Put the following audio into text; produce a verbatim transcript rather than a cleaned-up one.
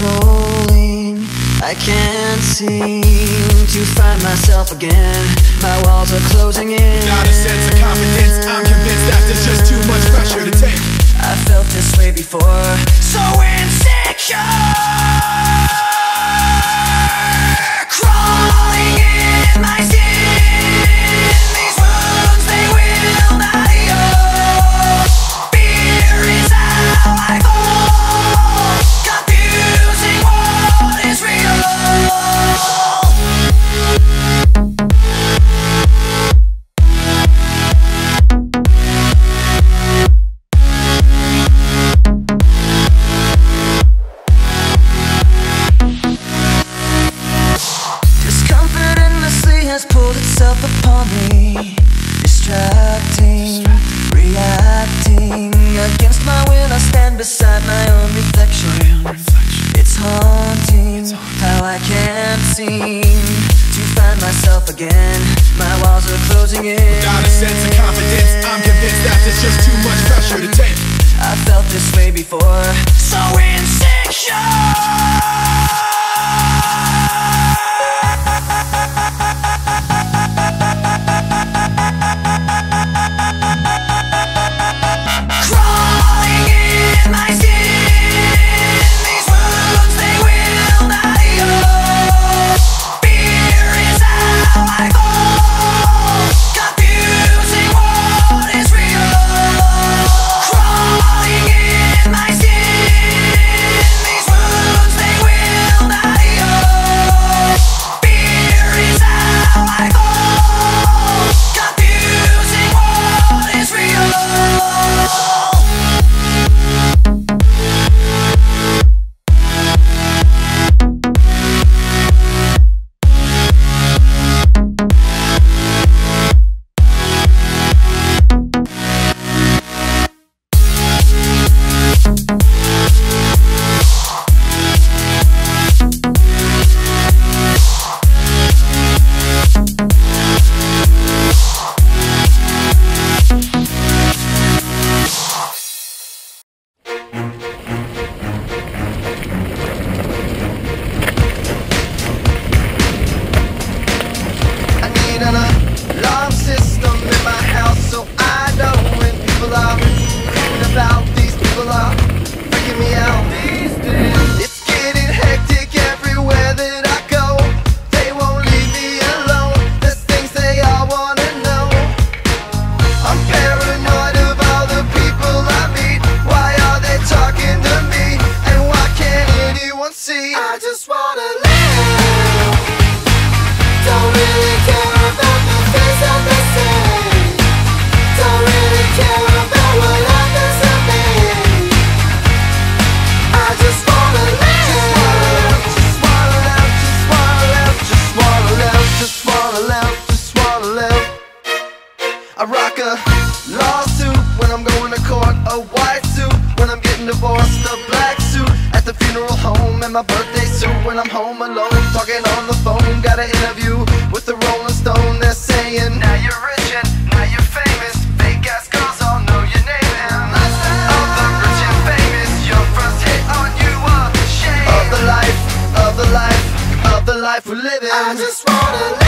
controlling. I can't seem to find myself again. My walls are closing in. Not a sense of confidence, I'm convinced that there's just too much pressure to take. I felt this way before, so insecure. Crawling in my skin, these wounds they will not heal. Fear is how I fall, confusing what is real. Has pulled itself upon me, distracting, reacting. Against my will I stand beside my own reflection. It's haunting how I can't seem to find myself again. My walls are closing in. Without a sense of confidence, I'm convinced that there's just too much pressure to take. I felt this way before, so insecure. Alarm system in my house, so I know when people are thinking about. These people are freaking me out these days. It's getting hectic everywhere that I go. They won't leave me alone. There's things they all wanna know. I'm paranoid of all the people I meet. Why are they talking to me? And why can't anyone see? I just wanna live. Don't really care about the things that they say. Don't really care about what happens to me. I just wanna live. Just wanna live, just wanna live, just wanna live, just wanna live, just wanna live. I rock a lawsuit when I'm going to court, a white suit when I'm getting divorced, a black suit at the funeral home, and my birthday suit when I'm home alone, talking on the phone. Got an interview with the Rolling Stone. They're saying, now you're rich and now you're famous. Fake ass girls all know your name. And of the rich and famous, your first hit on you a shame. Of the life, of the life, of the life we're living. I just wanna live.